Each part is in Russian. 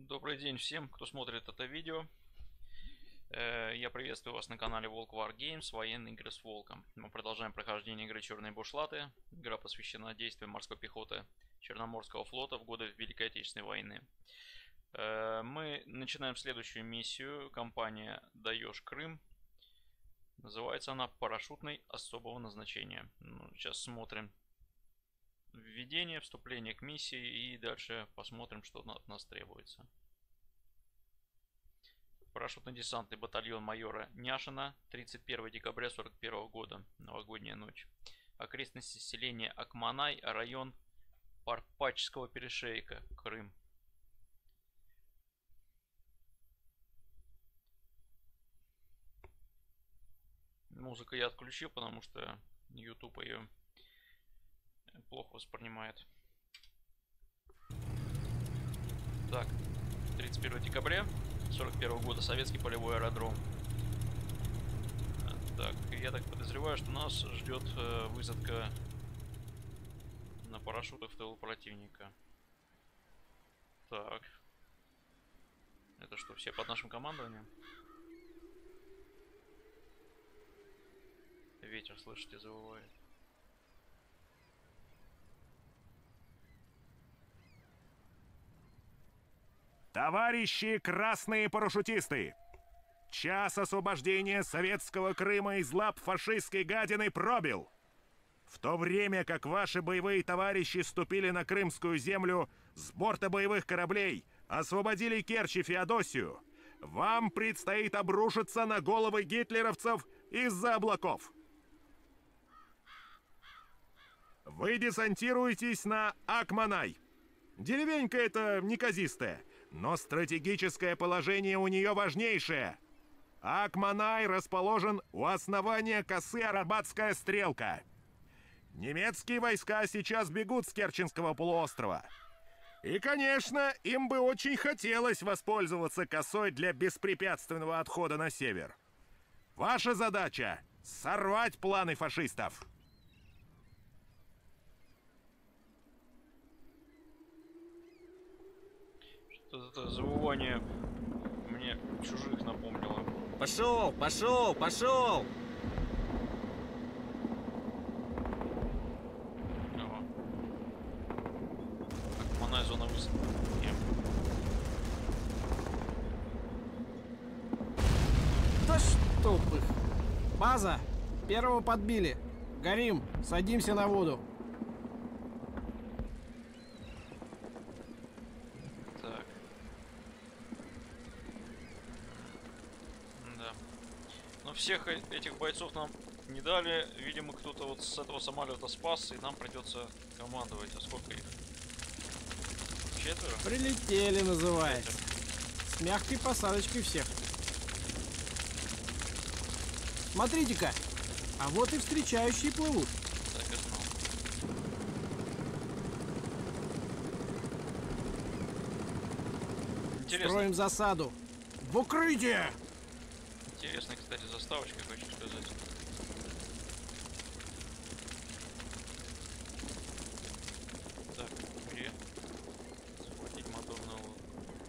Добрый день всем, кто смотрит это видео. Я приветствую вас на канале Волк War Games, военные игры с волком. Мы продолжаем прохождение игры Черные бушлаты. Игра посвящена действиям морской пехоты Черноморского флота в годы Великой Отечественной войны. Мы начинаем следующую миссию. Кампания «Даешь Крым». Называется она «Парашютный особого назначения». Сейчас смотрим введение, вступление к миссии и дальше посмотрим, что от нас требуется. Парашютно-десантный батальон майора Няшина, 31 декабря 1941 года, новогодняя ночь. Окрестности селения Акманай, район Парпачского перешейка, Крым. Музыку я отключил, потому что YouTube ее плохо воспринимает. Так, 31 декабря 1941 года, советский полевой аэродром. Так, я так подозреваю, что нас ждет высадка на парашютах в тылу противника. Так. Это что, все под нашим командованием? Ветер, слышите, завывает. Товарищи красные парашютисты! Час освобождения советского Крыма из лап фашистской гадины пробил! В то время как ваши боевые товарищи ступили на крымскую землю с борта боевых кораблей, освободили Керчь и Феодосию, вам предстоит обрушиться на головы гитлеровцев из-за облаков. Вы десантируетесь на Акманай. Деревенька эта неказистая, но стратегическое положение у нее важнейшее. Акманай расположен у основания косы Арабатская стрелка. Немецкие войска сейчас бегут с Керченского полуострова. И, конечно, им бы очень хотелось воспользоваться косой для беспрепятственного отхода на север. Ваша задача — сорвать планы фашистов. Это завывание мне чужих напомнило. Пошел, пошел, пошел! Ага. Акманай, зона высадки. Да чтоб их! База! Первого подбили! Горим! Садимся на воду! Так. Да. Но всех этих бойцов нам не дали. Видимо, кто-то вот с этого самолета спас, и нам придется командовать. А сколько их? Четверо? Прилетели, называется. С мягкой посадочкой всех. Смотрите-ка! А вот и встречающие плывут. Так и знал. Интересно. Строим засаду. В укрытие! Интересная, кстати, заставочка, хочу сказать. Так, где? Схватить моторную лодку.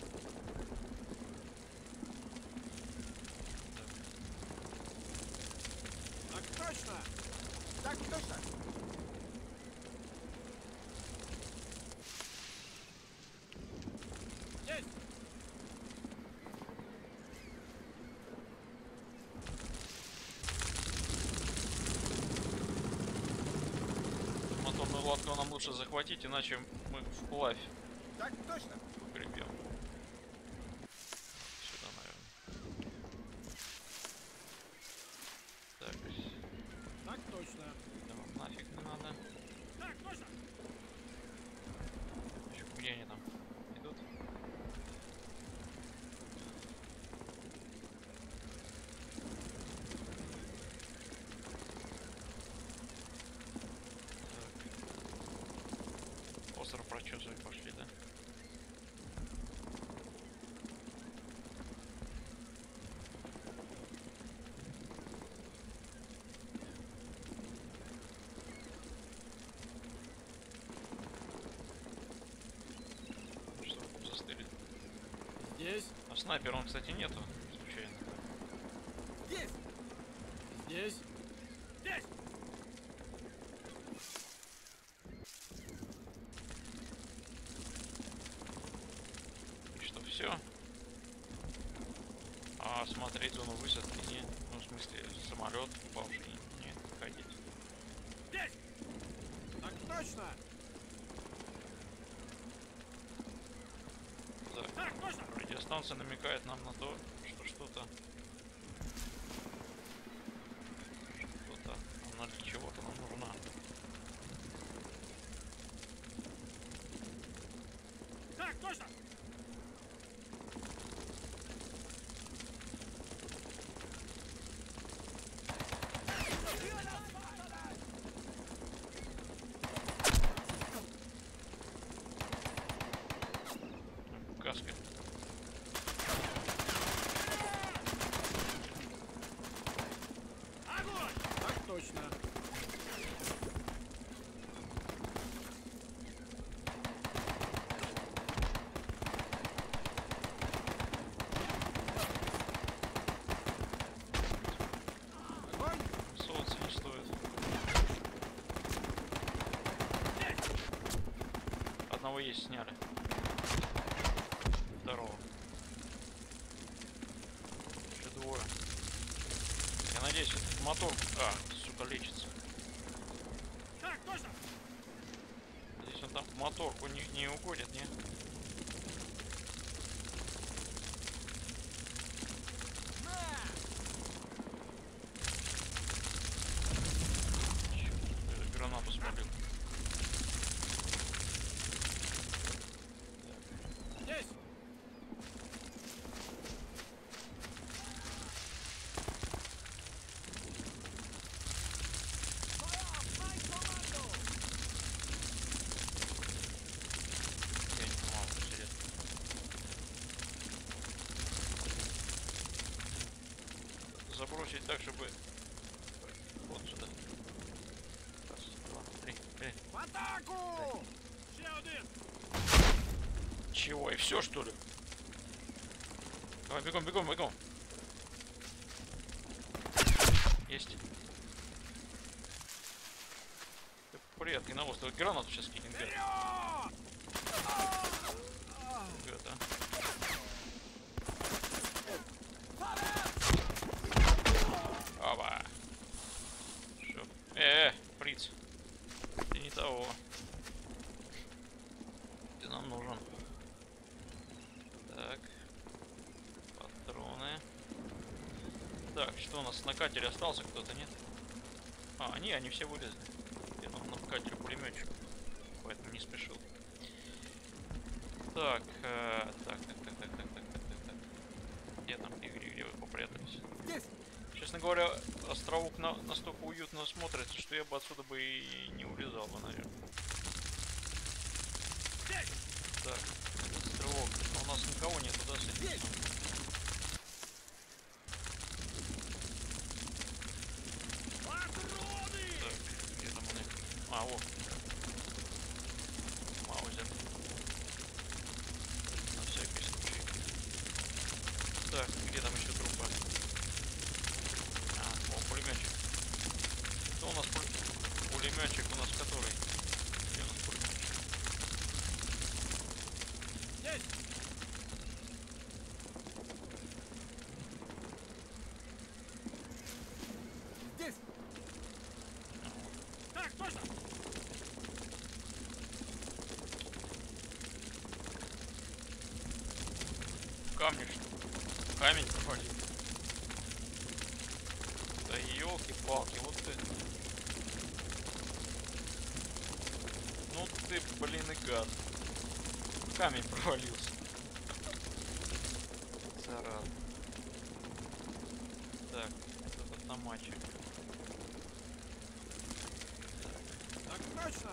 Так точно! Так точно! Есть! Моторную лодку нам лучше захватить, иначе мы вплавь Так точно! погребем. Сюда, наверное. Так, Так точно! да вам нафиг не надо. Так точно! Где они там идут? Так. Остров прочесывать пошли, да? Что застыли? Здесь. А снайпера он, кстати, нету. Случайно. Здесь. Здесь. Здесь. И что, все? А смотреть зону высадки нет. Ну, в смысле, самолет упавший. Нет, ходить. Здесь. Так точно. Так, Так точно. радиостанция намекает нам на то, что что-то она для чего-то нам нужна. Так точно. Каска. Огонь. Так точно. Огонь. Солнце не стоит. Одного есть, сняли. Второго. Еще двое. Я надеюсь, этот мотор... А, сука, лечится. Так точно. Надеюсь, он там в моторку не уходит, не? Черт, гранату спалил. Здесь. Я не понимал, что сидит. Забросить так, чтобы... Вот сюда. Раз, два, три. В атаку. Еще один. Чего? И все, что ли? Давай, бегом, бегом, бегом. Есть. Привет, геновоз, ты гранату сейчас кинем. Вперед! Это. Оба. Шо? Фриц. Ты не того. Ты нам нужен. Так. Патроны. Так, что у нас на катере остался кто-то, нет? А, не, они все вылезли. Я там на катере пулеметчик, поэтому не спешил. Так, так. Где там, где вы попрятались? Здесь. Честно говоря, островок настолько уютно смотрится, что я бы отсюда бы и не улезал бы, наверное. Здесь. Так, этот островок. А у нас никого нету, да, с этим? Здесь. Патроны. Так, где там у них? А, вот. Маузер. На всякий случай. Так, где там еще трупы? А, о, пулеметчик. Кто у нас пулеметчик? У нас который? Где у нас пулеметчик? Здесь. Здесь. Так точно. Камни что? Камень провалил. Да елки-палки, вот ты. Ну ты, блин, и гад. Камень провалился. Зараза. Так, этот автоматчик. Так точно.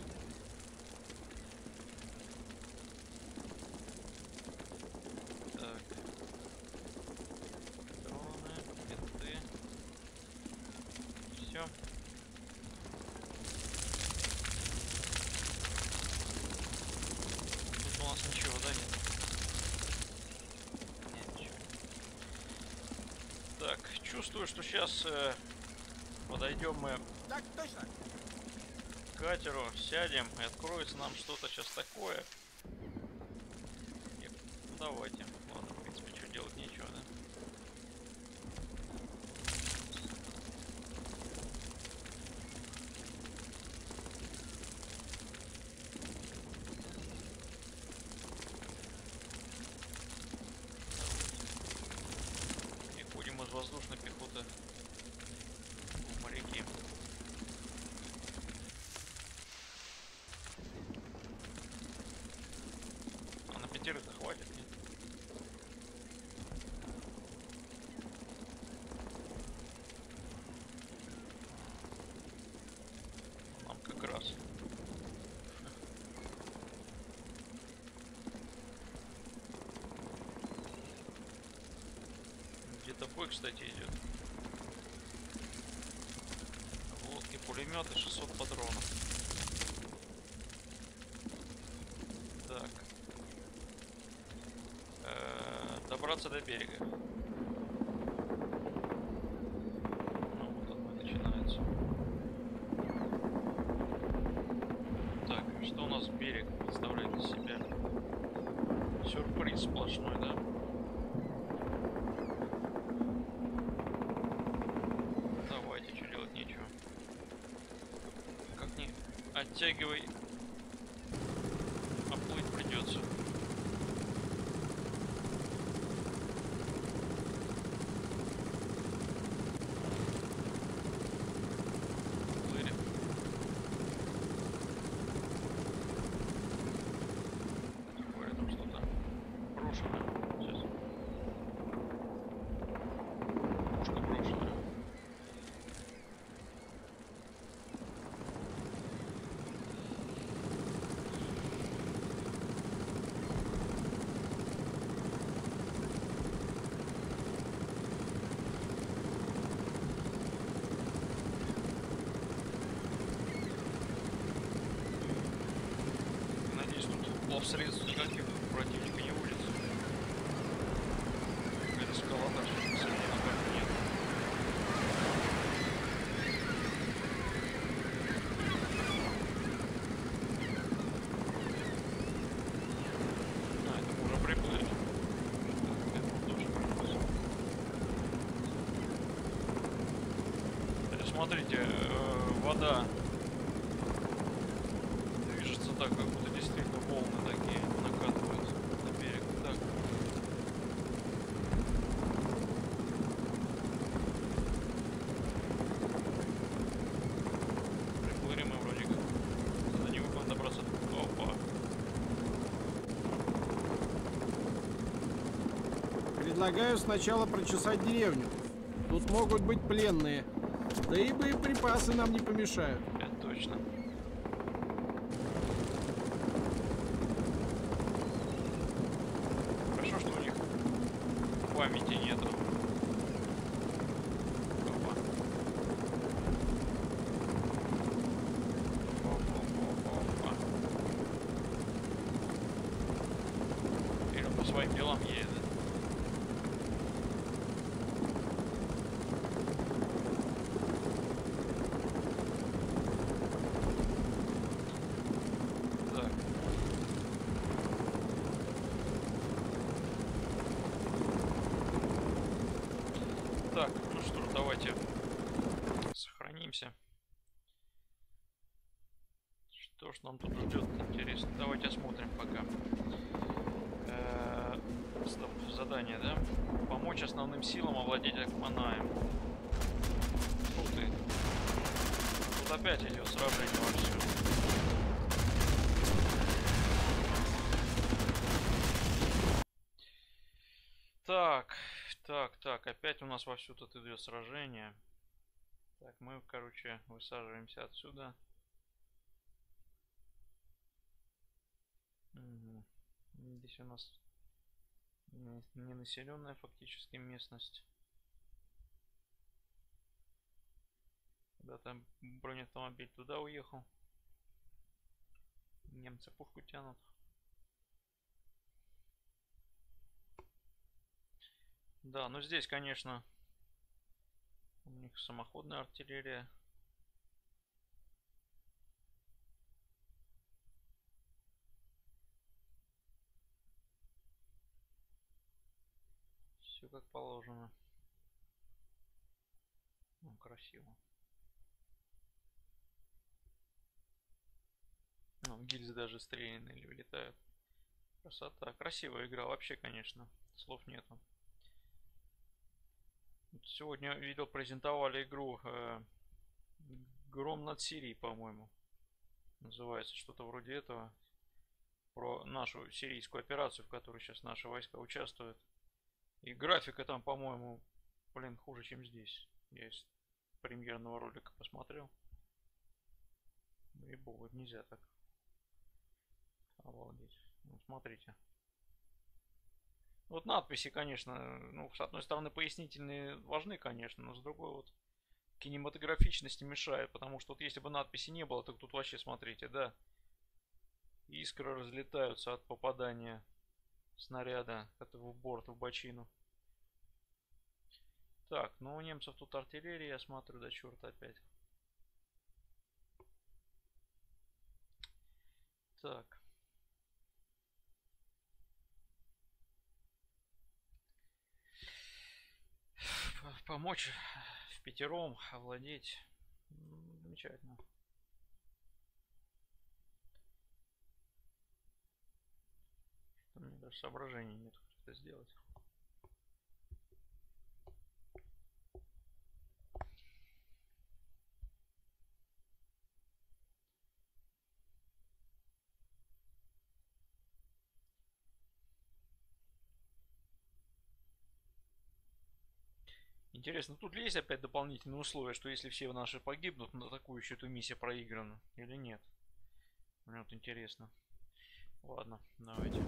Так. Патроны, бинты. Все. Тут у нас ничего, да, нет? Чувствую, что сейчас подойдем мы Так точно. к катеру, сядем и откроется нам что-то сейчас такое. Ну, давайте. Ладно, в принципе, что делать нечего, да? Переходим из воздушной пехоты в моряки. А на пятерых-то хватит, нет? Нам как раз. Где-то бой, кстати, идет. В лодке пулеметы 600 патронов. Так. Добраться до берега. Ну, вот оно и начинается. Так, что у нас берег представляет из себя? Сюрприз сплошной, да? Давайте, что делать нечего. Как не оттягивай, оплыть придется. Плыли. Такое там что-то брошенное. Сейчас. Пушка брошенная. Надеюсь, тут плавсредств никаких противника не улиц. Это эскалатор сейчас посадить на карту нет. А, это мы уже приплыли. Это мы тоже приплыли. Смотрите, вода движется так, как будто действительно волны такие накатываются на берег. Так. Приплыли мы вроде как. До него будем добраться. Опа. Предлагаю сначала прочесать деревню. Тут могут быть пленные. Да и боеприпасы нам не помешают. Это точно. Хорошо, что у них памяти нету. Опа. Опа. Теперь он по своим делам едет. Так. Так, ну что ж, давайте сохранимся. Что ж нам тут ждет, интересно. Давайте осмотрим пока. Стоп, задание, да? Помочь основным силам овладеть Акманаем. Ух ты. Тут опять идет сражение вовсю. Так, опять у нас вовсю тут идет сражение. Так, мы, короче, высаживаемся отсюда. Угу. Здесь у нас не населенная фактически местность. Куда-то бронеавтомобиль туда уехал. Немцы пушку тянут. Да, ну здесь, конечно, У них самоходная артиллерия. Все как положено. Ну, красиво. Ну, гильзы даже стрелянные вылетают. Красота. Красивая игра вообще, конечно. Слов нету. Сегодня видел, презентовали игру Гром над Сирией, по-моему. Называется что-то вроде этого. Про нашу сирийскую операцию, в которой сейчас наши войска участвуют. И графика там, по-моему, блин, хуже, чем здесь. Я из премьерного ролика посмотрел. И богу, нельзя так. Обалдеть. Ну, смотрите. Вот надписи, конечно, ну, с одной стороны, пояснительные важны, конечно, но с другой вот кинематографичности мешает, потому что вот если бы надписи не было, так тут вообще, смотрите, да, искры разлетаются от попадания снаряда в борт, в бочину. Так, ну у немцев тут артиллерия, я смотрю, да черта опять. Так. Помочь впятером овладеть. Замечательно. У меня даже соображений нет, как это сделать. Интересно, тут ли есть опять дополнительные условия, что если все наши погибнут, на атакующую эту миссия проиграна или нет? Мне вот интересно. Ладно, давайте.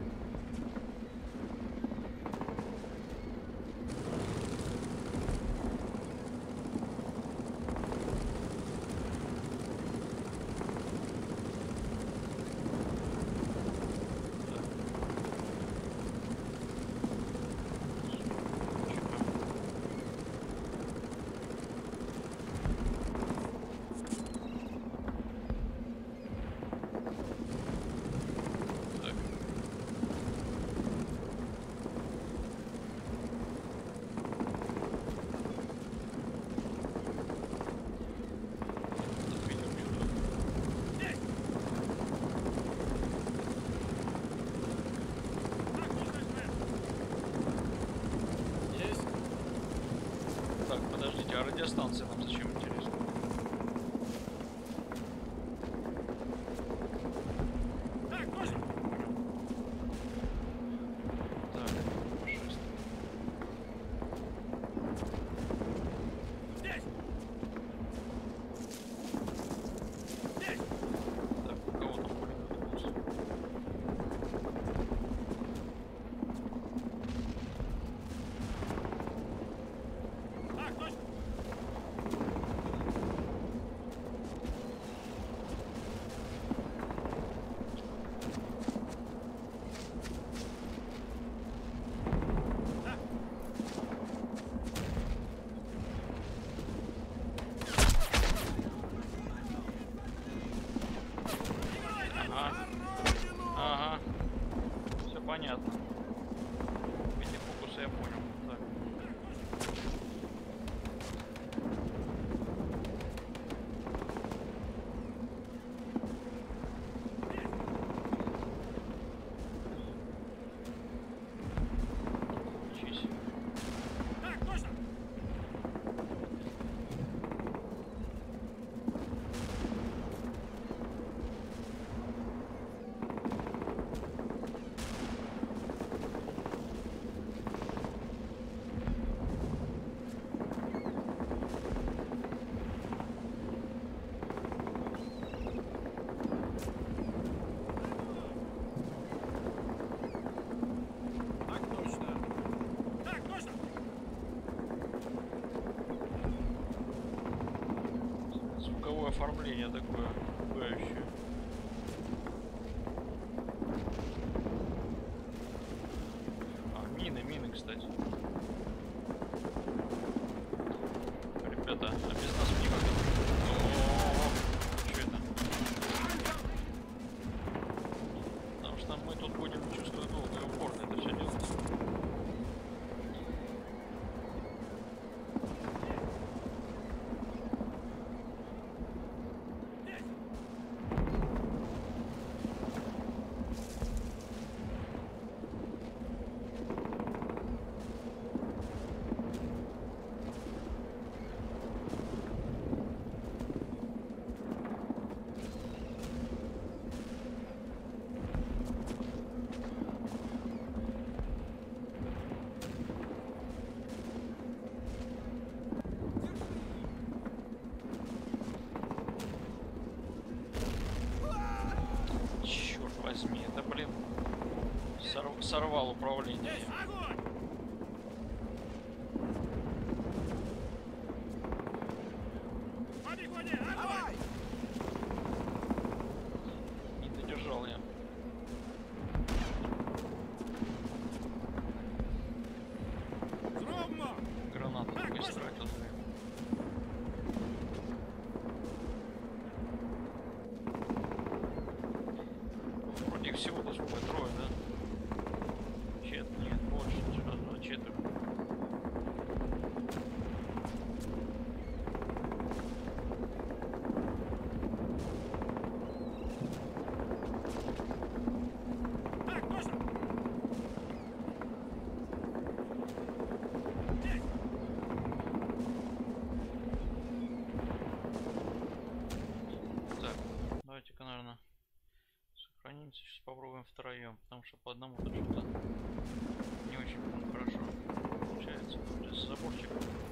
Подождите, а радиостанция нам зачем интересна? Так, точно! Так, 6. Здесь! Здесь! Так, у кого там пулемет у нас? Так, точно! Ага. Все понятно. Видите, фокусы я понял. Так. Учись. Так, точно! Так точно! Так точно! Звуковое оформление такое пугающее. А, мины, кстати. сорвал управление. Не додержал я. Гранату такой стратил. Вроде их всего должно быть трое, да? Нет, больше, четверо. Так, давайте-ка, наверное, сохранимся. Сейчас попробуем втроем, потому что по одному тут что-то не очень хорошо получается. Сейчас заборчик.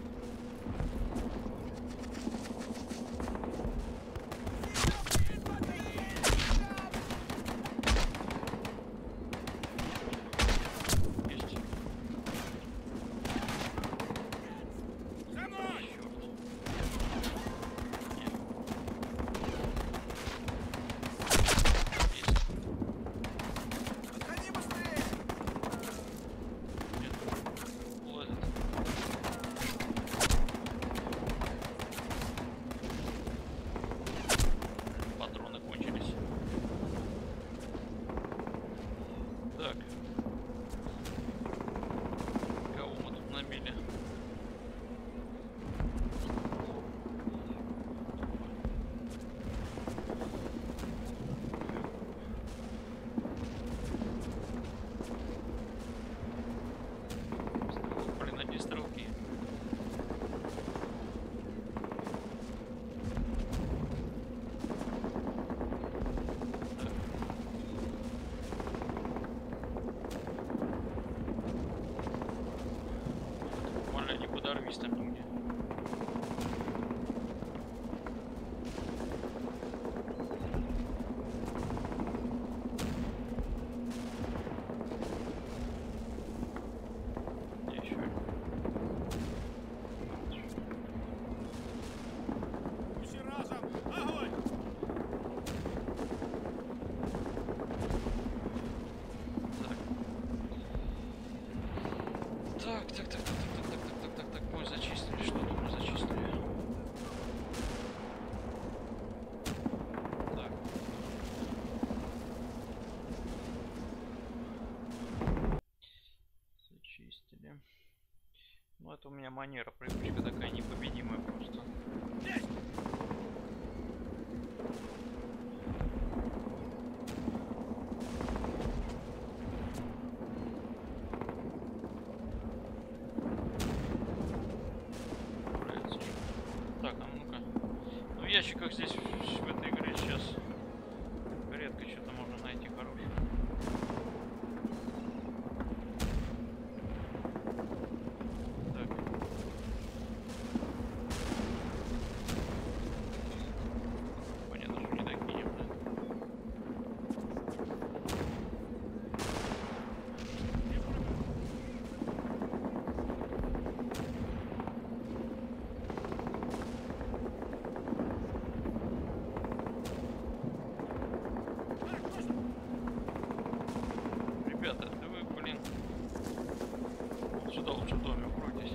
Есть. Патроны кончились. Так. Кого мы тут набили? Блин, одни стрелки. Маля, не подорвись там нигде. Где еще? Так, мы зачистили, что тут мы зачистили? Так. Зачистили. Ну, это у меня манера, привычка такая непобедимая просто. Так, а ну-ка. Ну, в ящиках здесь в этой игре сейчас редко что-то можно найти хорошее. Так. Понятно, что не докинем, да? Ребята, да вы, блин, вот сюда лучше в доме укройтесь.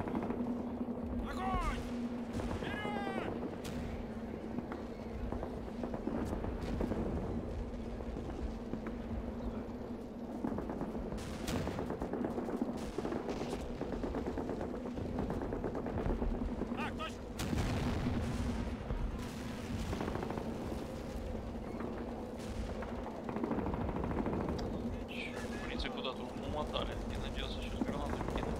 Огонь! Вперед! Так, точно! В принципе, куда-то умотали. Не надеялся сейчас гранату кинуть.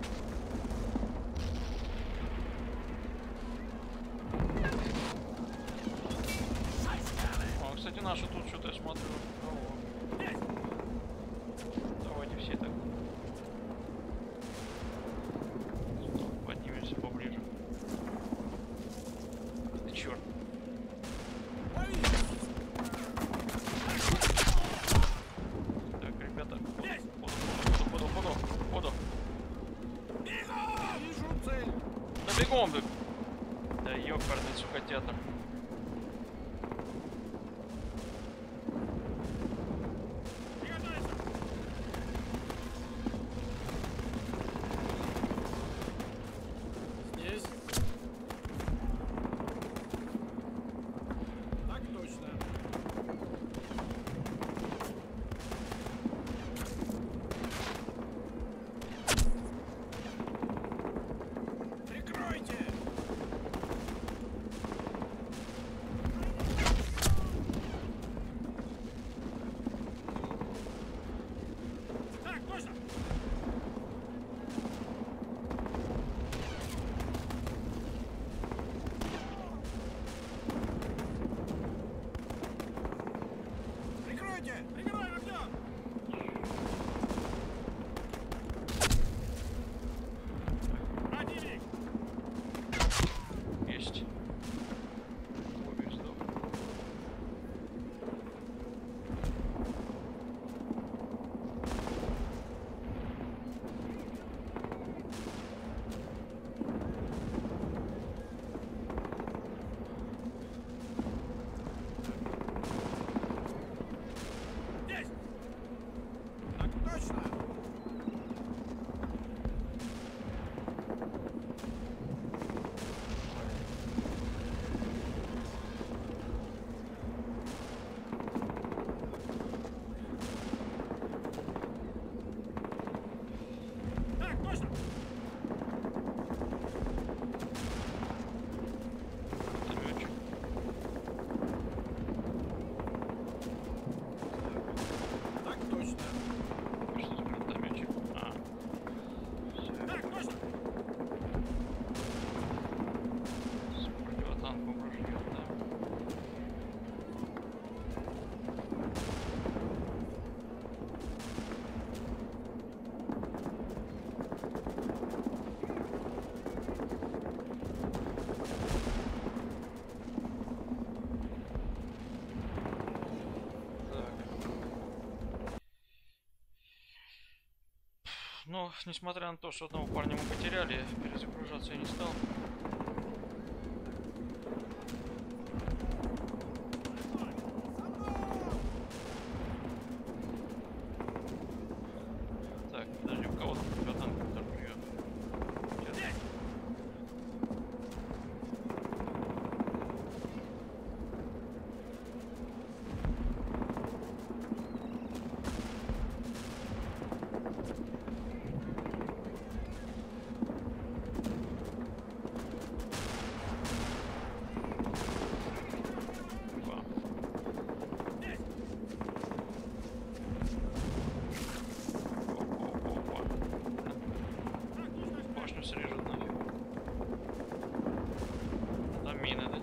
А, кстати, наши тут что-то я смотрю. Давайте все так. Сюда поднимемся поближе. Ты черт. Так, ребята. бегом! Да ёкарный, сука, театр. Здесь. Так точно. Прикройте! Так точно! Прикройте! Прикрой огнем! Противник! Есть. Обе сдох. Здесь! Так точно! Так точно! Гранатометчик. Так точно! Что за гранатометчик? А. Всё. Так точно! С противотанковым ружьем, да. Так. Ну, несмотря на то, что одного парня мы потеряли, перезагружаться я не стал. Так, подожди, у кого там противотанковое ружье? Сейчас. Опа. Опа. Башню срежет нафиг. Там мины, да?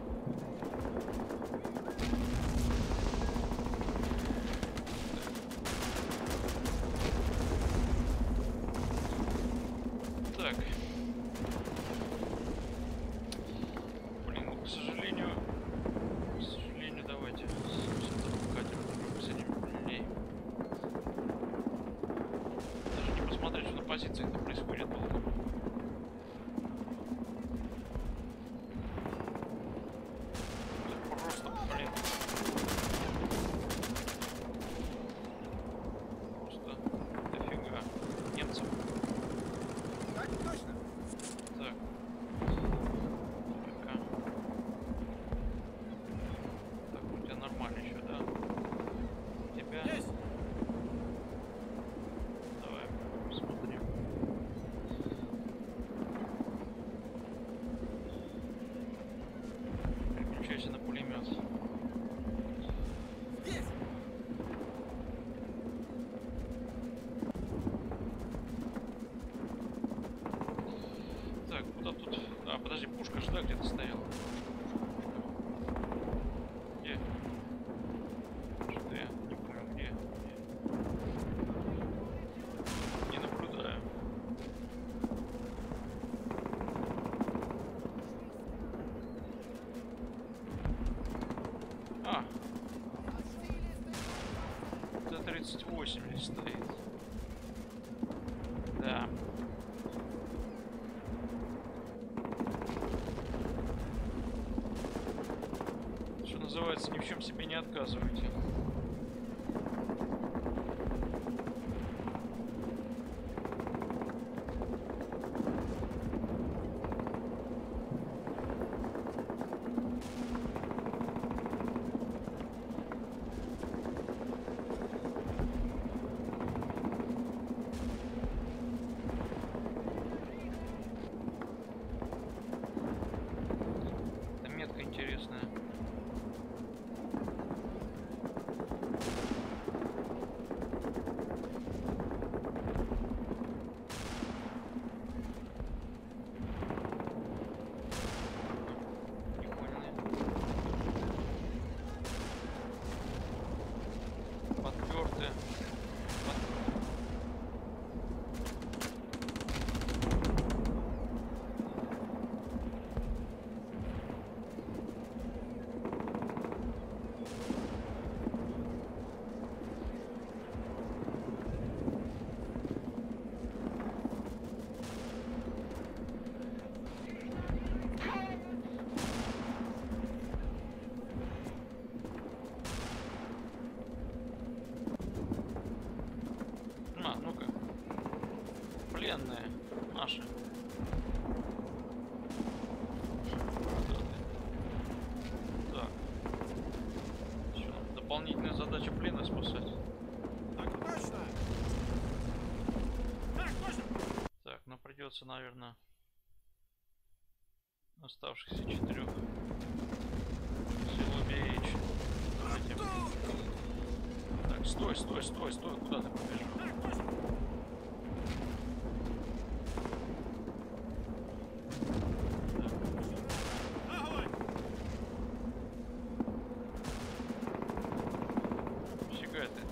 Так. Блин, ну, к сожалению, давайте с этого катера уже посадим людей. Даже не посмотреть, что на позиции это происходит долго. Это просто, блин. Просто дофига немцев. Так точно! Так. Пока. Так, у тебя нормально еще, да? У тебя? Есть! Давай посмотрим. Переключайся на пулемет. Есть! Так, куда тут? А, подожди, пушка же, да, где-то стояла? Где? Что-то я не помню, где. Не наблюдаю. А! Т-38 здесь стоит. Да. в чем себе не отказывайте. Это метка интересная. Подпёрты. Ну-ка. Пленные наши. Так. Что, дополнительная задача пленных спасать? Так точно! Так точно! Так, ну придется, наверное, оставшихся 4 сил уберечь. Так, стой, куда ты побежал? Фига ты.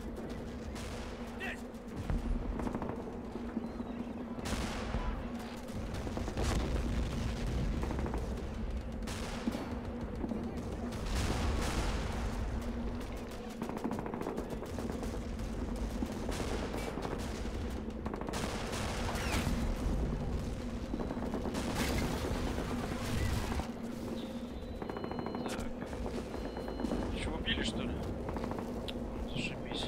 Чего убили, что ли? Зашибись.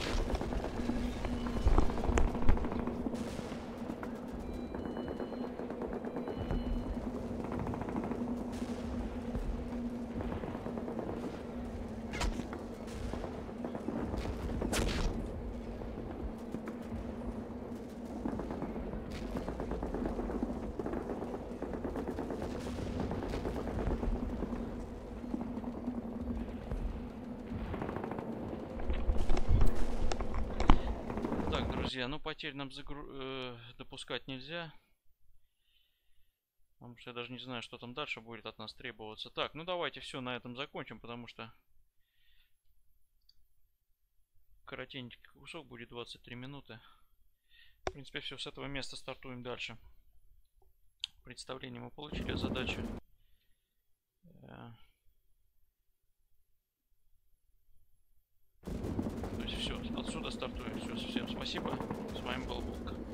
Так, друзья, ну потерь нам допускать нельзя. Потому что я даже не знаю, что там дальше будет от нас требоваться. Так, ну давайте все на этом закончим, потому что коротенький кусок будет 23 минуты. В принципе, все, с этого места стартуем дальше. Представление мы получили, задача. То есть все, отсюда стартуем. Все, всем спасибо. С вами был Волк.